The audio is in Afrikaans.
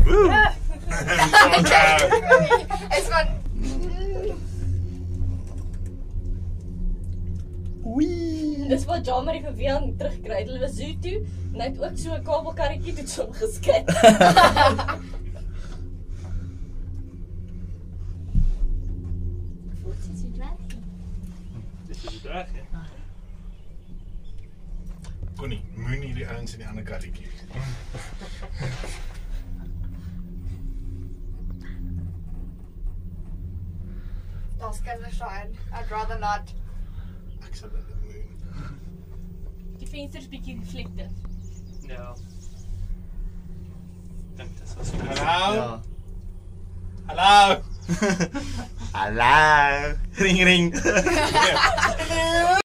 Is van... Oei. Dis wat jammer die verweling terugkry. Hulle was zoo toe en hy het ook so 'n kabelkarretjie toe so geskei. Dis is reg, ja. Connie, moenie die ouens in die ander karretjie. Daar's kinders daarin. I'd rather not. Ek sal dit moen. Die vensters bietjie reflective. Ja. Dink dis was goed. Hallo? Ja. Hallo? Hallo. Ring ring.